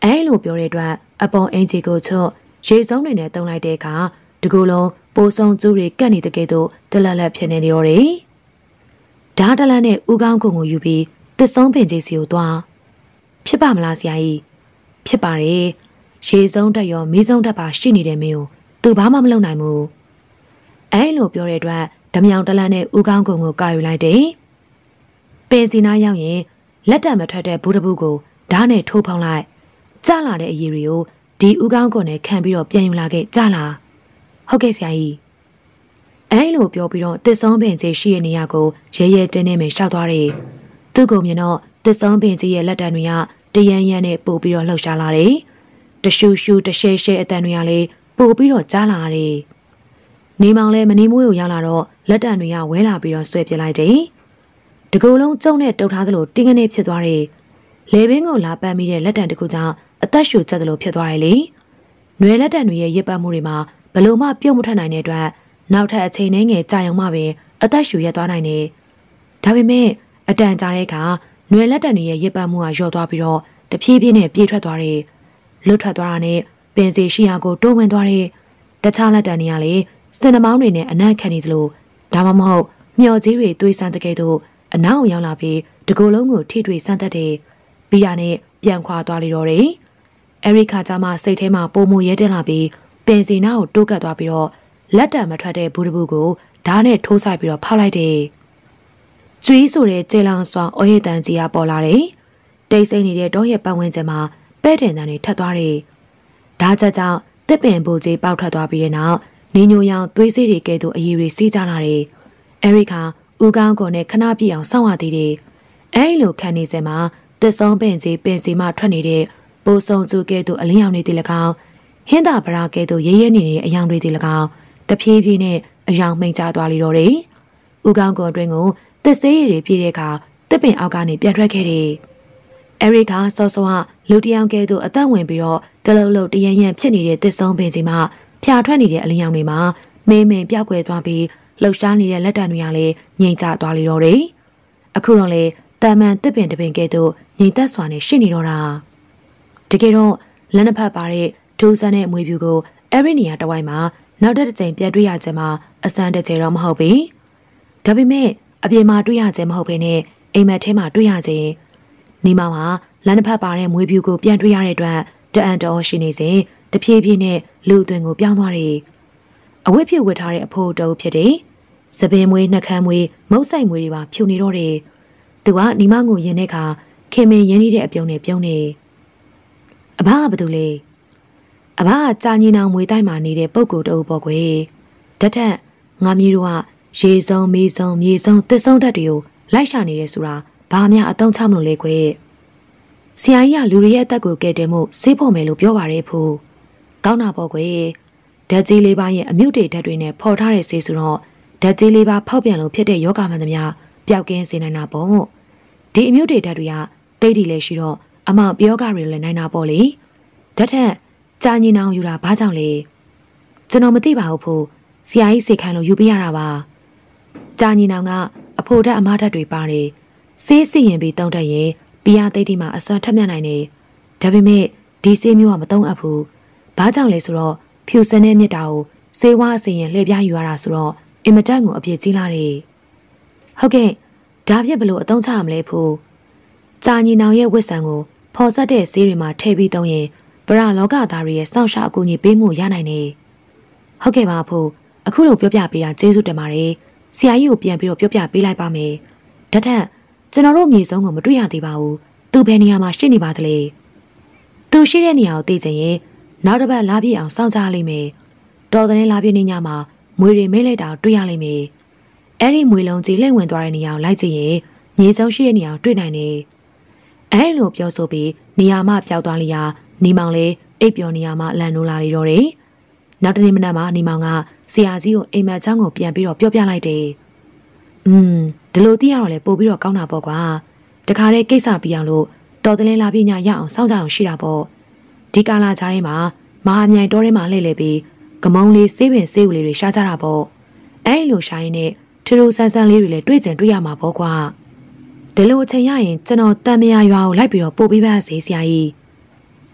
အဲလိုပြောတဲ့အတွက်အပေါ်အင်ဂျီကိုချွတ်ရေစုံတွေနဲ့တုံလိုက်တဲ့အခါတကူလုံးပိုးစုံကျူးတွေကတ်နေတဲ့ကဲ့သို့တလက်လက်ဖြစ်နေတော့တယ်။ဓားတလန်းနဲ့ဦးကောင်းကုံကိုယူပြီးတစ်ဆုံးပင်ကြီးစီကိုသွားဖြစ်ပါမလားဆရာကြီးဖြစ်ပါတယ်ရေစုံတက်ရောမီးစုံတက်ပါရှိနေတဲ့မင်းကိုသူဘာမှမလုပ်နိုင်ဘူးအဲလိုပြောတဲ့အတွက်ဓမြောင်တလန်းနဲ့ဦးကောင်းကုံကိုကာယူလိုက်တယ်ပင်စီနာရောက်ရင်လက်တက်မထွက်တဲ့ဘူးတဘူးကိုဓားနဲ့ထိုးဖောင်းလိုက်ကြလာတဲ့အရည်တွေကိုဒီဦးကောင်းကုံနဲ့ခံပြီးတော့ပြန်ယူလာခဲ့ကြလာဟုတ်ကဲ့ဆရာကြီးအဲလိုပြောပြီးတော့တစ်ဆုံးပင်ကြီးရှိတဲ့နေရာကိုရဲရဲတင်းတင်းပဲရှောက်သွားတယ်သူ့ကိုမြင်တော့တစ်ဆုံးပင်ကြီးရဲ့လက်တံတွေကတရန်ရန်နဲ့ပို့ပြီးတော့လှုပ်ရှားလာတယ်တရှူရှူတရှဲရှဲအတန်တွေကလည်းပို့ပြီးတော့ကြားလာတယ်နေမောင်လည်းမနေမွေးကိုရောက်လာတော့လက်တံတွေကဝဲလာပြီးတော့ဆွဲပြလိုက်တယ်တကူလုံးကျုံနဲ့တုတ်ထားသလိုတင်းကနေဖြစ်သွားတယ်လေဘင်းကိုလာပန်းမိတဲ့လက်တံတစ်ခုကြောင့်အသက်ရှူကျက်သလိုဖြစ်သွားတယ်လေຫນွေလက်တံတွေရဲ့ရစ်ပတ်မှုတွေမှာဘလို့မှပြုတ်မထွက်နိုင်တဲ့အတွက်နောက်ထပ်အချိန်နှဲငယ်ကြာအောင်မှပဲအသက်ရှူရက်သွားနိုင်တယ်ဒါပေမဲ့အတန်ကြာတဲ့အခါຫນွေလက်တံတွေရဲ့ရစ်ပတ်မှုကလျော့သွားပြီးတော့တဖြည်းဖြည်းနဲ့ပြေးထွက်သွားတယ်လွတ်ထွက်သွားတာနဲ့ပင်စီရှိရာကိုတိုးဝင်သွားတယ်တခြားလက်တံတွေကလည်းစင်နှမောင်းတွေနဲ့အနံ့ခံနေသလိုဒါမှမဟုတ်မျော်ကြီးတွေတွေးဆန်းတဲ့ကဲ့သို့အနောက်ရောက်လာပြီးတကူလုံးကိုထိထွေဆန်းသက်တယ်ပြီးရနဲ့ပြန်ခွာသွားလေတော့တယ်အဲဒီခါကျမှစိတ်ထဲမှာပုံမူရဲတင်လာပြီးပင်စီနာကိုတိုးကပ်သွားပြီးတော့လက်တံမထွက်တဲ့ဘူးတဘူးကိုဓာတ်နဲ့ထိုးဆိုင်ပြီးတော့ဖောက်လိုက်တယ်ကျွေးဆိုတဲ့ကျေလောင်စွာအော်ရတန်ကြီးကပေါ်လာတယ်တိတ်ဆိတ်နေတဲ့တောရဲ့ပတ်ဝန်းကျင်မှာပဲ့တင်တန်တွေထပ်သွားတယ်ဓာတ်ချက်ကြောင့်တစ်ပင်ပူကြီးပေါက်ထွက်သွားပြီးတဲ့နောက်နင်းညိုရောင်သွေးစေးတွေကဲ့သို့အရည်တွေစီးကြလာတယ်အဲဒီခါဦးကောင်းကုန်နဲ့ခဏပြည့်အောင်စောင့်ရသေးတယ်အဲဒီလိုခံနေစမှာတစ်ဆုံးပင်ကြီးပင်စီမှထွက်နေတဲ့ပိုးစုံကျူကဲ့သို့အလင်းရောင်တွေတည်၎င်းဟင်းသာပရာကဲ့သို့ရဲရဲနေတဲ့အယောင်တွေတည်၎င်းတဖြည်းဖြည်းနဲ့အယောင်မှိန်ကျသွားလေတော့တယ်ဦးကောင်းကုန်အတွင်းကိုတစ်ဆေးရည်တွေပြည့်တဲ့အခါတစ်ပင်အောက်ကနေပြန်ထွက်ခဲ့တယ်အဲရီကစောစောကလူတယောက်ကဲ့သို့အသက်ဝင်ပြီးတော့တလုံးလုံးတရန်ရန်ဖြစ်နေတဲ့တစ်ဆုံးပင်ကြီးမှဖြာထွက်နေတဲ့အလင်းရောင်တွေမှာမေးမင်ပြောက်ကွယ်သွားပြီးလှုပ်ရှားနေတဲ့လက်တံတွေကလည်းငြိမ်ကျသွားလေတော့တယ်အခုတော့လေတာမန်တစ်ပင်တစ်ပင်ကဲ့သို့ငြိမ်သက်စွာနဲ့ရှိနေတော့တာတကယ်တော့လက်နှစ်ဖက်ပါတဲ့ဒူးဆန်းတဲ့မွေဖြူကိုအဲ့ဒီနေရာတစ်ဝိုက်မှာနောက်တစ်ကြိမ်ပြန်တွေ့ရခြင်းမှာအစမ်းတစ်ကြိမ်တော့မဟုတ်ဘူးဒါပေမဲ့အပြင်မှာတွေ့ရခြင်းမဟုတ်ဘဲနဲ့အိမ်မက်ထဲမှာတွေ့ရခြင်းနေမောင်ဟာလက်နှစ်ဖက်ပါတဲ့မွေဖြူကိုပြန်တွေ့ရတဲ့အတွက်တအံ့တော်ရှိနေစဉ်တဖြည်းဖြည်းနဲ့လူအသွင်ကိုပြောင်းသွားတယ်အဝတ်ဖြူဝတ်ထားတဲ့အဖိုးတုပ်ဖြစ်တယ်စပင်မွေးနှက်ခမ်းမွေးမုတ်ဆိုင်မွေးတွေပါဖြူနေတော့တယ်သူကနီမကိုရင်တဲ့အခါခင်မင်ရင်းနှီးတဲ့အပြုံးနဲ့ပြုံးနေအဘကဘာလုပ်လဲအဘကကြာညီနောင်မွေတိုက်မှာနေတဲ့ပုပ်ကိုတူပေါ့ကွယ်ဓာတ်ထက်ငါမျိုးတို့ကရေစုံမေးစုံမြေစုံတစ်စုံဓာတ်တွေကိုလိုက်ရှာနေတယ်ဆိုတာဘာမှအတုံးချမလို့လေကွယ်ဆရာကြီးကလူတွေရဲ့အသက်ကိုကယ်တင်မှုစေးဖို့မယ်လို့ပြောပါရဲ့ဖိုးကောင်းတာပေါ့ကွယ်ဓာတ်ကြီးလေးပါးရဲ့အမြုပ်တွေဓာတ်တွေနဲ့ဖော်ထားတဲ့ဆေးဆိုတော့ဓာတ်ကြီးလေးပါးဖောက်ပြန်လို့ဖြစ်တဲ့ယောဂမှန်သမျှပျောက်ကင်းစေနိုင်တာပေါ့ဒီအမြုပ်တွေဓာတ်တွေကတိတ်တီလည်းရှိတော့အမောင်ပြောကတွေလည်းနိုင်တာပေါ့လေဓာတ်ထက်ကြာညီနောင်ယူတာဘာကြောင့်လဲကျွန်တော်မသိပါဘူးဖိုးဆရာကြီးစိတ်ခိုင်းလို့ယူပြရတာပါကြာညီနောင်ကအဖိုဓာတ်အမဓာတ်တွေပါတယ်ဆေးစီရင်ပြီးတောင်းတတ်ရင်ပီယာတိတ်တီမှာအစွမ်းထက်မြက်နိုင်တယ်ဒါပေမဲ့ဒီဆေးမျိုးကမတုံးအပ်ဘူးဘာကြောင့်လဲဆိုတော့ဖြူစင်းတဲ့မြစ်တာကိုဆေးဝါးအစီရင်လှည့်ပြယူရတာဆိုတော့အင်မတန်ကိုအပြည့်ကြီးလာတယ်ဟုတ်ကဲ့ဒါဖြစ်ဘလို့အတုံးချရမလဲဖိုးကြာညီနောင်ရဲ့ဝစ်ဆန်ကိုဖော်ဆက်တဲ့ဆေးတွေမှာထည့်ပြီးသုံးရင်ပရလောကသားတွေရဲ့စောင့်ရှောက်အကူအညီပေးမှုရနိုင်တယ်ဟုတ်ကဲ့ပါဖိုးအခုလိုပြောပြပေးတာကျေးဇူးတင်ပါတယ်ဆရာကြီးကိုပြန်ပြီးတော့ပြောပြပေးလိုက်ပါမယ်ဓာတ်ထက်ကျွန်တော်တို့မြေဆုံးကိုမတွေ့ရသေးပါဘူးသူဘယ်နေရာမှာရှိနေပါသလဲသူရှိတဲ့နေရာကိုသိချင်ရင်နောက်တစ်ပတ်လာပြည့်အောင်စောင့်ကြလိမ့်မယ်တော်တဲ့လာပြည့်နေ့ညမှာမွေတွေမဲလိုက်တာတွေ့ရလိမ့်မယ်အဲ့ဒီမွေလုံးကြီးလှည့်ဝင်သွားတဲ့နေရာကိုလိုက်ကြည့်ရင်မြေဆုံးရှိတဲ့နေရာကိုတွေ့နိုင်တယ်အဲ့လိုပြောဆိုပြီးနေရာမှပျောက်သွားလျာနေမောင်လေးအိပ်ပျော်နေရာမှလန်နိုးလာလေတော့တယ်နောက်တနေ့မနက်မှာနေမောင်ကဆရာကြီးကိုအိမ်မက်ချောင်းကိုပြန်ပြီးတော့ပြောပြလိုက်တယ်ဒီလိုသိရတော့လေပို့ပြီးတော့ကောင်းတာပေါ့ကွာတခါတည်းကိစ္စပြီးအောင်လို့တော်တယ်လာပြညရအောင်စောင့်ကြအောင်ရှိတာပေါ့ဒီကာလာကြားထဲမှာမဟာမြိုင်တောထဲမှာလှည့်လည်ပြီးကမုံလေးဆေးပင်ဆေးဦးလေးတွေရှားကြတာပေါ့အဲ့လိုရှာရင်းနဲ့ထူထူဆန်းဆန်းလေးတွေလည်းတွေ့ကြတွေ့ရမှာပေါ့ကွာဒီလိုအချိန်ရရင်ကျွန်တော်တန်မယာရွာကိုလိုက်ပြီးတော့ပို့ပေးပါစေဆရာကြီး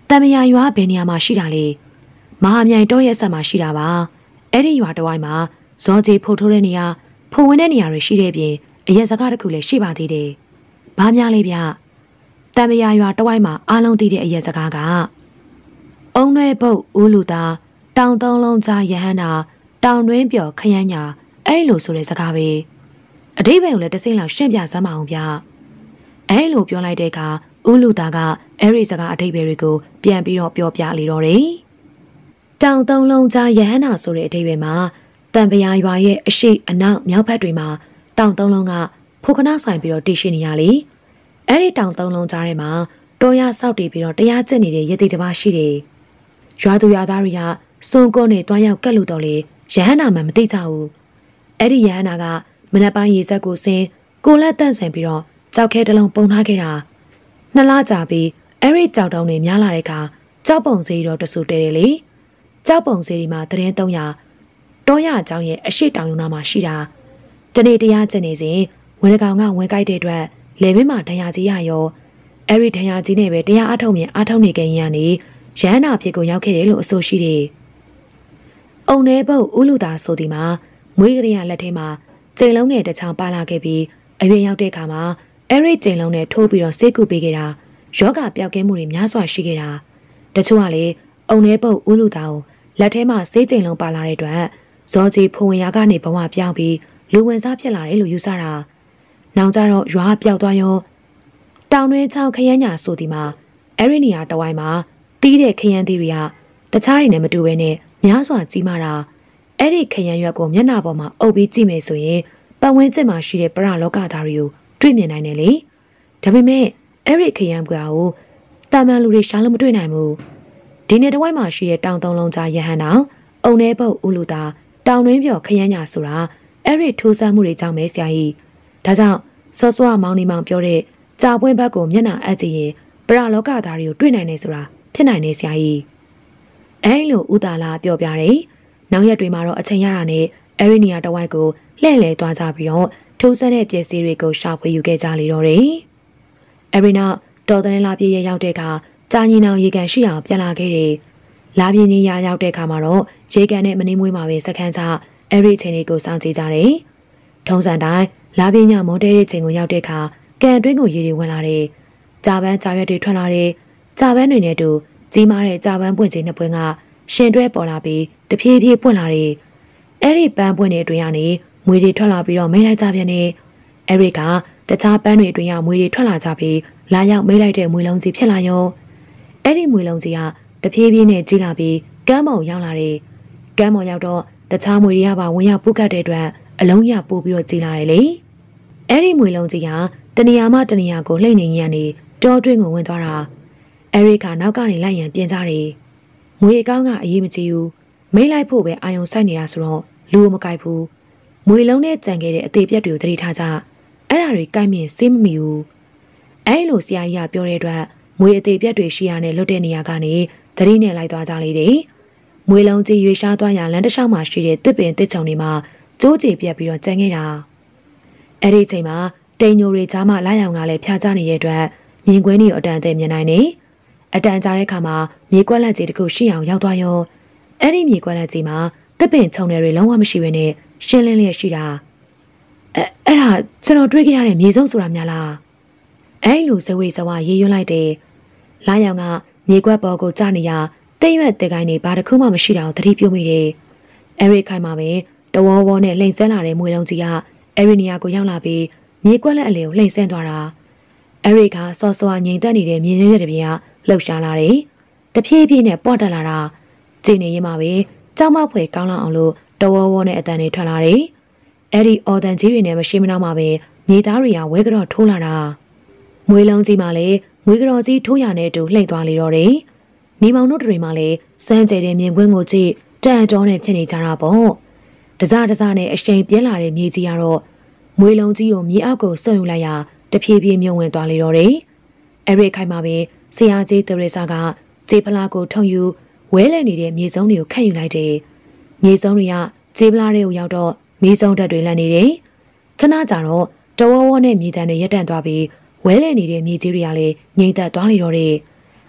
တမယာရွာဘယ်နေရာမှာရှိတာလဲမဟာမြိုင်တောရဲ့ဆက်မှာရှိတာပါအဲ့ဒီရွာတစ်ဝိုက်မှာဇော်ကြီးဖုတ်ထိုးတဲ့နေရာဖုံဝင်တဲ့နေရာတွေရှိတဲ့ပြင်အရက်စကားတစ်ခုလည်းရှိပါသေးတယ်ဘာများလဲဗျတမယာရွာတစ်ဝိုက်မှာအားလုံးသိတဲ့အရက်စကားကအုံနှဲပုတ်ဦးလူသားတောင်သုံးလုံးကြားရဟန္တာတောင်တွင်းပြော်ခရမ်းညာအဲ့လိုဆိုတဲ့စကားပဲအတိပ္ပယ်ကိုလည်းတစ်စိမ့်လောက်ရှင်းပြစမ်းမအောင်ဗျအဲ့လိုပြောလိုက်တဲ့အခါဦးလူသားကအဲ့ဒီစကားအတိပ္ပယ်တွေကိုပြန်ပြီးတော့ပြောပြလေတော့တယ်တောင်သုံးလုံးကြားရဟန္တာဆိုတဲ့အတိပ္ပယ်မှာတံပရာရွာရဲ့အရှိအနောက်မြောက်ဘက်တွေမှာတောင်သုံးလုံးကဖုခဏဆိုင်ပြီးတော့တည်ရှိနေရလေအဲ့ဒီတောင်သုံးလုံးကြားထဲမှာတော်ရဆောက်တည်ပြီးတော့တရားကျင့်နေတဲ့ရည်တည်တစ်ပါးရှိတယ်ရွာသူရွာသားတွေကစွန်ကုန်းနဲ့တွားရောက်ကက်လို့တော့လေရဟန္တာမှမသိကြဘူးအဲ့ဒီရဟန္တာကမနက်ပိုင်းရေစက်ကိုဆင်းကိုလက်တန့်ဆင်ပြီးတော့ကြောက်ခဲတစ်လုံးပုံထားခဲ့တာနှစ်လကြာပြီးအဲ့ဒီကြောက်တုံးတွေများလာတဲ့အခါကြောက်ပုံစည်းတော့တဆူတဲတယ်လေကြောက်ပုံစည်းဒီမှာသတင်း300တောရအကြောင်းရဲ့အရှိတောင်ယုံနာမှာရှိတာတနေ့တရားကျင့်နေစဉ်ဝင်ကောင်ကဝင်ကြိုက်တဲ့အတွက်လေမင်းမှာဒဏ်ရာကြီးရရောအဲ့ဒီဒဏ်ရာကြီးနဲ့ပဲတရားအထုတ်မြင်အထုတ်နေကြရင်ကနေရဟန္တာဖြစ်ကိုရောက်ခဲ့တယ်လို့အဆိုရှိတယ်။အုံနေပုတ်ဦးလူသားဆိုဒီမှာမွေးကလေးရလက်ထဲမှာကျိန်လုံးငယ်တစ်ချောင်းပါလာခဲ့ပြီးအရွယ်ရောက်တဲ့အခါမှာအဲ့ဒီကျိန်လုံးနဲ့ထိုးပြီးတော့ဆေးကုပေးခဲ့တာယောဂပျောက်ကင်းမှုတွေများစွာရှိခဲ့တာတချို့ကလည်းအုံနေပုတ်ဦးလူသားကိုလက်ထဲမှာဆေးကျိန်လုံးပါလာတဲ့အတွက်ဇော်ကြီးဖုံဝင်ရကနေဘဝပြောင်းပြီးလူဝင်စားဖြစ်လာတယ်လို့ယူဆတာနောင်ကြတော့ရွာပျောက်သွားရောတောင်တွင်းချောင်းခရမ်းညာဆိုဒီမှာအဲ့ဒီနေရာတဝိုင်းမှာတီးတဲ့ခရမ်းသီးတွေကတခြားတွေနဲ့မတူဘဲနဲ့များစွာကြီးမားတာအဲ့ဒီခရမ်းရွက်ကိုမျက်နှာပေါ်မှာအုပ်ပြီးကြည့်မယ်ဆိုရင်ပတ်ဝန်းကျင်မှာရှိတဲ့ပရလောကသားတွေကိုတွေ့မြင်နိုင်တယ်လေဒါပေမဲ့အဲ့ဒီခရမ်းပွားကိုတာမန်လူတွေရှာလို့မတွေ့နိုင်ဘူးဒီနေ့တဝိုင်းမှာရှိတဲ့တောင်သုံးလုံးကြားရဟန်းအောင်အုံနေပုတ်ဦးလူသားတောင်တွင်းပြော်ခရမ်းညာဆိုတာအဲ့ဒီထိုးဆန်းမှုတွေကြောင့်ပဲဆရာကြီးဒါကြောင့်စောစောမောင်နေမောင်ပြောတဲ့ကြာပွင့်ဘက်ကိုမျက်နှာအပ်ကြည့်ရင်ပရလောကသားတွေကိုတွေ့နိုင်နေဆိုတာဖြစ်နိုင်နေဆရာကြီးအဲ့လိုဥတာလာပြောပြတယ်နောက်ရက်တွေမှာတော့အချိန်ရတာနဲ့အဲ့ဒီနေရာတစ်ဝိုက်ကိုလှည့်လည်သွားကြပြီးတော့ထိုးဆန်းတဲ့ပစ္စည်းတွေကိုရှာဖွေယူခဲ့ကြလေတော့တယ်အဲ့ဒီနောက်တော်တဲ့လာပြည့်ရရောက်တဲ့အခါကြာညီနောင်ရေကန်ရှိအောင်ပြန်လာခဲ့တယ်လာပြင်းကြီးရရောက်တဲ့အခါမှာတော့ရေကန်နဲ့မနေမွေးမှာပဲစခန်းချအဲ့ဒီအချိန်လေးကိုစောင့်ကြည့်ကြတယ်ထုံးစံတိုင်းလာပြင်းညမော်တဲတဲ့ချိန်ကိုရောက်တဲ့အခါကန်အတွင်းကိုရေတွေဝင်လာတယ်ကြာပန်းကြာရွက်တွေထွက်လာတယ်ကြာပန်းတွေနဲ့တူကြီးမားတဲ့ကြာပန်းပွင့်ချိန်နှစ်ပွင့်ကရှင်တွဲပေါ်လာပြီးတဖြည်းဖြည်းပွင့်လာတယ်အဲ့ဒီပန်းပွင့်တွေအတွင်းကနေမွေတွေထွက်လာပြီးတော့မိလိုက်ကြပြန်တယ်အဲ့ဒီကတခြားပန်းတွေအတွင်းကမွေတွေထွက်လာကြပြီးလာရောက်မိလိုက်တဲ့မွေလုံးကြီးဖြစ်လာရောအဲ့ဒီမွေလုံးကြီးကတဖြည်းဖြည်းနဲ့ကြီးလာပြီးကမ်းပေါ်ရောက်လာတယ်ကမ်းပေါ်ရောက်တော့တခြားမွေတွေကပါဝင်ရောက်ပုတ်ကတ်တဲ့အတွက်အလုံးရပို့ပြီးတော့ကြီးလာတယ်လေအဲ့ဒီမွေလုံးကြီးကတနေရာမှတနေရာကိုလှိမ့်နေရနေတောတွင်းကိုဝင်သွားတာအဲ့ဒီကနောက်ကနေလိုက်ရန်ပြင်ကြတယ်မွေအကောင်းကအရေးမကြီးဘူးမိလိုက်ဖို့ပဲအာယုံစိုက်နေတာဆိုတော့လူမကိုက်ဘူးမွေလုံးနဲ့ကြံခဲ့တဲ့အသေးပြက်တွေကိုသတိထားကြအဲ့ဒါတွေကိုက်မြင်စေးမမီဘူးအဲ့လိုဆရာကြီးကပြောတဲ့အတွက်မွေအသေးပြက်တွေရှိရတဲ့လွတ်တဲ့နေရာကနေသတိနဲ့လိုက်သွားကြလေတယ်မွေလုံးကြီးရွေရှားသွားရလမ်းတစ်လျှောက်မှာရှိတဲ့တစ်ပင်တစ်ချောင်းတွေမှာကျိုးကြေပြက်ပြီးတော့ကြံခဲ့တာအဲ့ဒီအချိန်မှာတိန်ညိုတွေကြားမှာလာရောင်ကလည်းဖျားချနေတဲ့အတွက်မြင်ကွင်းတွေအတန်အသင့်မြင်နိုင်နေအတန်ကြားတဲ့အခါမှာမြေကွက်လက်ကြီးတစ်ခုရှိအောင်ရောက်သွားရောအဲ့ဒီမြေကွက်လက်ကြီးမှာတစ်ပင်ချုံတွေလုံးဝမရှိဘဲနဲ့ရှင်းလင်းလျက်ရှိတာအဲ့ဒါကျွန်တော်တွေ့ခဲ့ရတဲ့မြေစုံဆိုတာများလားအဲ့လိုဇဝေဇဝရေရွတ်လိုက်တယ်လာရောင်ကမြေကွက်ပေါ်ကိုကျနေရတိတ်ရွက်တဲကိုင်းနေဘာတစ်ခုမှမရှိတာကိုသတိပြုမိတယ်အဲ့ဒီခိုင်မှာပဲတဝေါဝေါနဲ့လှိမ့်ဆန်းလာတဲ့မွေလုံးကြီးကအဲ့ဒီနေရာကိုရောက်လာပြီးမြေကွက်လက်အလေကိုလှိမ့်ဆန်းသွားတာအဲ့ဒီကစောစောငြိမ်သက်နေတဲ့မြေရင်းရတဲ့ပြင်းကလှုပ်ရှားလာတယ်တဖြည်းဖြည်းနဲ့ပွားတက်လာတာကြည်နေရင်မှပဲကြောက်မောက်ဖွယ်ကောင်းလောက်အောင်လို့တဝေါဝေါနဲ့အတန်တွေထွက်လာတယ်အဲ့ဒီအော်တန်ကြီးတွေနဲ့မရှိမနှောက်မှပဲမြေသားတွေကဝဲကြောထိုးလာတာမွေလုံးကြီးမှလည်းမွေကြောကြီးထိုးရနဲ့တူလှိမ့်သွားလေတော့တယ်နေမောင်တို့တွေမှလည်းစမ်းကြဲတဲ့မြင်ကွင်းကိုကြည့်တန်ကြောနဲ့ဖြစ်နေကြတာပေါ့တစားတစားနဲ့အရှိန်ပြင်းလာတဲ့မြေကြီးကတော့မွေလုံးကြီးကိုမြေအောက်ကိုဆွံ့ယူလိုက်ရာတဖြည်းဖြည်းမြုံဝင်သွားလေတော့တယ်အဲ့ဒီခိုင်မှာပဲဆရာကြီးတရေစာကကြေးဖလားကိုထုံယူဝဲလည်နေတဲ့မြေစုံတွေကိုခတ်ယူလိုက်တယ်မြေစုံတွေကကြေးဖလားတွေကိုရောက်တော့မြေစုံဓာတ်တွေလန့်နေတယ်ခဏကြာတော့တဝေါဝေါနဲ့မြေတံတွေရက်တန့်သွားပြီးဝဲလည်နေတဲ့မြေကြီးတွေကလည်းငြိမ်သက်သွားလေတော့တယ်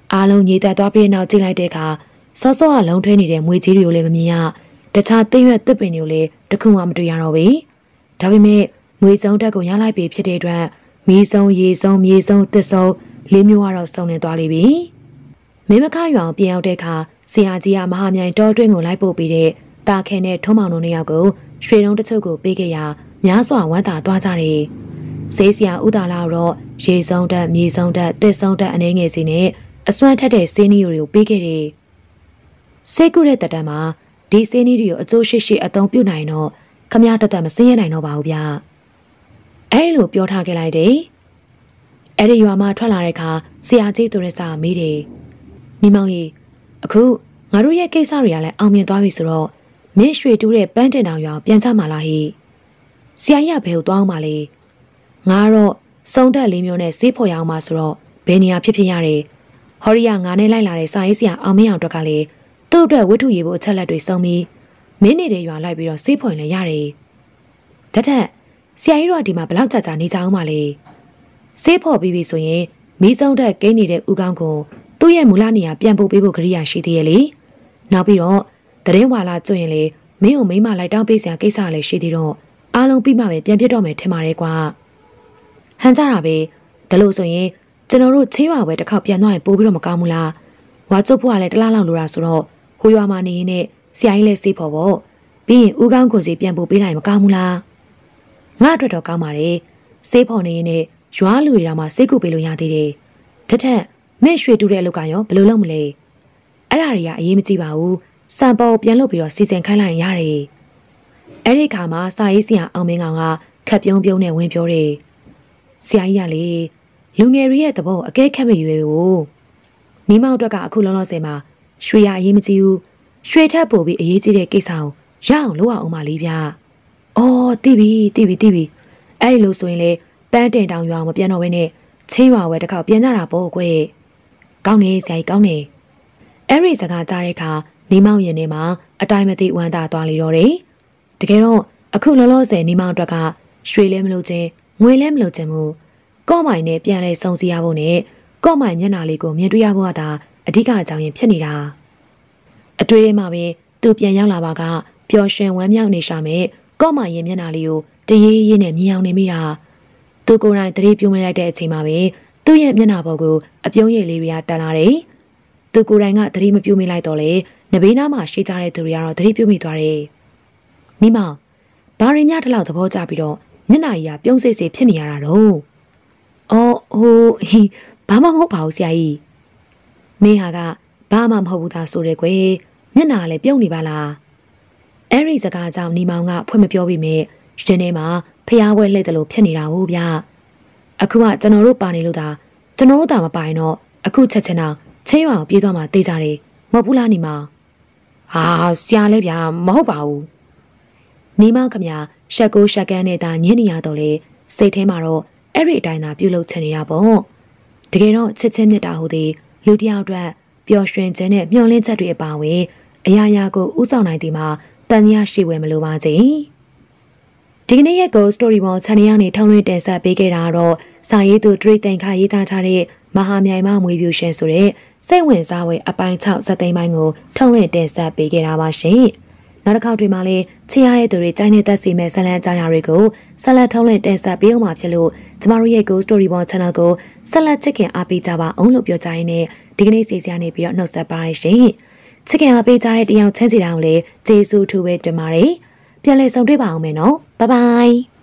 အားလုံးညီတက်သွားပြီးနောက်ကြည့်လိုက်တဲ့အခါစောစောကလုံးထွေးနေတဲ့မွေကြီးတွေကိုလည်းမမြင်ရတခြားသိရွက်တစ်ပင်တွေကိုလည်းတခုမှမတွေ့ရတော့ဘူးဒါပေမဲ့မွေစုံတက်ကိုရလိုက်ပြီဖြစ်တဲ့အတွက်မီးစုံရေစုံမြေစုံတစ်စုံလေးမျိုးကတော့စုံနေသွားလိမ့်ပြီမင်းမခရွာအောင်ပြန်ရောက်တဲ့အခါဆရာကြီးကမဟာမြိုင်တောတွင်းကိုလိုက်ပို့ပြီးတဲ့တာခဲနဲ့ထုံးမောင်တို့နှစ်ယောက်ကိုရွှေတုံးတစ်ချုပ်ကိုပေးခဲ့ရာများစွာဝမ်းသာသွားကြတယ်ဆေးဆရာဦးတာလာတော့ရေစုံတက်မြေစုံတက်တစ်စုံတက်အနေငယ်စီနဲ့အစွမ်းထက်တဲ့ဆေးနီးတွေကိုပေးခဲ့တယ်ဆေးကုတဲ့တက်တန်းမှာဒီဆေးနီးတွေကိုအကျိုးရှိရှိအသုံးပြုနိုင်တော့ခမရတက်တက်မစင်းရနိုင်တော့ပါဘူးဗျအဲလိုပြောထားခဲ့လိုက်တယ်အဲ့ဒီရွာမှာထွက်လာတဲ့အခါဆရာကြီးသူရစာမေးတယ်ညီမောင်ကြီးအခုငါတို့ရဲ့ကိစ္စတွေကလည်းအောင်မြင်သွားပြီဆိုတော့မင်းရွှေတူးတဲ့ပန်းတင်တောင်ရွာပြန်ချမှာလားဟိဆရာကြီးကဘယ်ကိုသွားအောင်မလဲငါတော့စုံတက်လေးမျိုးနဲ့စေးဖော်ရအောင်မှာဆိုတော့ဘယ်နေရာဖြစ်ရတယ်ဟော်ရီယာငါနဲ့လိုက်လာတဲ့စာရေးဆရာအောင်မင်းအောင်တို့ကလည်းသူ့အတွက်ဝတ္ထုရေးဖို့အချက်လက်တွေစုံပြီးမင်းနေတဲ့ရွာလိုက်ပြီးတော့စေးဖော်ရင်လည်းရတယ်တထက်ဆရာကြီးတို့ကဒီမှာဘလောက်ကြာကြာနေကြအောင်မလဲစေးဖော်ပြီးပြီဆိုရင်မီးစုံတက်ကိန်းနေတဲ့ဦးကောင်းကိုသူ့ရဲ့မူလနေရာပြန်ပို့ပေးဖို့ကြရိယာရှိသေးရဲ့လေနောက်ပြီးတော့တရင်ဝါလာကျွရင်လေမင်းကိုမိမလိုက်တောင်းပေးစရာကိစ္စလည်းရှိသေးတော့အားလုံးပြီးမှပဲပြန်ပြတ်တော့မယ်ထင်ပါတယ်ကွာဟန်ကြတာပဲဒါလို့ဆိုရင်ကျွန်တော်တို့ချင်းရွာပဲတစ်ခေါက်ပြန်သွားရင်ပို့ပြီးတော့မကောင်းဘူးလားဝါကျုပ်ဖို့ကလည်းတလားလောက်လိုတာဆိုတော့ဟိုရွာမှာနေရင်နဲ့ဆရာကြီးလည်းစေးဖို့ပေါ့ပြီးရင်ဦးကောင်းကိုစီပြန်ပို့ပေးလိုက်မကောင်းဘူးလားငါအတွက်တော့ကောင်းပါတယ်စေးဖို့နေရင်နဲ့ရွာလူတွေတောင်မှစေးကုပေးလို့ရသေးတယ်တထက်မင်းရွှေတူတဲ့အလုပ်ကရောဘယ်လိုလုပ်မလဲအဲ့ဒါတွေကအရေးမကြီးပါဘူးစံပေါ်ပြန်လုပ်ပြီးတော့စီစဉ်ခိုင်းလိုက်ရင်ရတယ်အဲ့ဒီခါမှာစာရေးဆရာအောင်မင်းကောင်ကခက်ပြုံးပြုံးနဲ့ဝင်ပြောတယ်ဆရာကြီးကလေလူငယ်တွေရဲ့သဘောအကဲခတ်မရွေကိုမိမောက်အတွက်ကအခုလုံးလုံးစင်မှာရွှေရအရေးမကြီးဘူးရွှေထက်ပို့ပြီးအရေးကြီးတဲ့ကိစ္စကိုရအောင်လုပ်အောင်ပါလိဗျာအော်တိပြီအဲ့လိုဆိုရင်လေပန်းတင်တောင်ရွာမပြန်တော့ဘဲနဲ့ချင်းရွာဝဲတစ်ခေါက်ပြန်ကြတာပေါ့ကွယ်ကောင်းနေဆရာကြီးကောင်းနေအဲ့ဒီစကားကြားတဲ့အခါနေမောင်ရင်ထဲမှာအတိုင်းမသိဝမ်းသာသွားလေတော့တယ်တကယ်တော့အခုလောလောဆယ်နေမောင်အတွက်ကရွှေလဲမလို့ချင်းငွေလဲမလို့ချင်းမှုကော့မိုင်နဲ့ပြန်လဲစုံစီရဖို့နဲ့ကော့မိုင်မျက်နှာလေးကိုမြင်တွေ့ရဖို့ကသာအဓိကအကြောင်းရင်းဖြစ်နေတာအတွေ့ထဲမှာပဲသူပြန်ရောက်လာပါကပျော်ရွှင်ဝမ်းမြောက်နေရှာမဲ့ကော့မိုင်ရဲ့မျက်နှာလေးကိုတရေးရေးနဲ့မြင်အောင်နေမိတာသူကိုယ်တိုင်သတိပြုမိလိုက်တဲ့အချိန်မှာပဲသူ့ရဲ့မျက်နှာပေါ်ကိုအပြုံးရည်လေးတွေကတက်လာတယ်သူကိုယ်တိုင်ကသတိမပြုမိလိုက်တော့လေနဘေးနားမှာရှိကြတဲ့သူတွေကတော့သတိပြုမိသွားတယ်မိမောင်ဘာရင်းညတလောက်သဘောကျပြီးတော့မျက်နှာကြီးကပြုံးစိတ်စိတ်ဖြစ်နေရတာတော့အော်ဘာမှမဟုတ်ပါဘူးဆရာကြီးမင်းဟာကဘာမှမဟုတ်ဘူးသားဆိုရဲကွယ်မျက်နှာလည်းပြုံးနေပါလားအဲ့ဒီစကားကြောင့်နေမောင်ကဖွင့်မပြောပြီးမြဲရှင်ထဲမှာဖျားဝဲလှည့်တယ်လို့ဖြစ်နေတာဟုတ်ဗျအခုကကျွန်တော်တို့ပါနေလို့သာကျွန်တော်တို့သာမပိုင်တော့အခုချက်ချင်းတော့ချင်းရွာကိုပြေးသွားမှတေးကြတယ်မဟုတ်ဘူးလားနေမောင်ဟာဆရာလည်းဗျာမဟုတ်ပါဘူးနေမောင်ခမရှက်ကိုရှက်ကန်းနဲ့သာညင်းနေရတော့လေစိတ်ထဲမှာတော့အဲ့ဒီအတိုင်းသာပြုတ်လုချင်နေတာပေါ့တကယ်တော့ချစ်ချင်းမြတ်တာဟိုသည်လူတယောက်အတွက်ပျော်ရွှင်ခြင်းနဲ့မျှော်လင့်ချက်တွေအပါအဝင်အရာရာကိုဥဆောင်နိုင်သည်မှာတန်ရာရှိဝယ်မလိုပါစေဒီကနေ့ရဲ့ Ghost Story ပေါ် channel ကနေထုံးလွှင့်တင်ဆက်ပေးခဲ့တာတော့စာရေးသူတွေ့တင်ခါရေးသားထားတဲ့မဟာမြိုင်မမွေပြူရှင်ဆိုတဲ့စိတ်ဝင်စားဖွယ်အပိုင်း6ဇာတ်သိမ်းပိုင်းကိုထုံးလွှင့်တင်ဆက်ပေးခဲ့တာပါရှင်နောက်တစ်ခေါက်တွေမှာလည်းချစ်ရတဲ့သူတွေကြိုင်းနေတတ်စီမဲ့ဇလန်ကြားရတွေကိုဆက်လက်ထုံးလွှင့်တင်ဆက်ပေးအောင်ပါဖြစ်လို့ကျမတို့ရဲ့ Ghost Story ပေါ် channel ကိုဆက်လက်ချစ်ခင်အားပေးကြပါအောင်လို့ပြောကြရင်းနဲ့ဒီကနေ့စီစဉ်နေပြီးတော့နှုတ်ဆက်ပါရရှင်ချစ်ခင်အားပေးကြတဲ့တယောက်ချင်းစီတောင်လည်းကျေးဇူးထူးပဲတင်ပါတယ်ပြန်လည်ဆုံတွေ့ပါအောင်မယ်နော်ဘိုင်ဘိုင်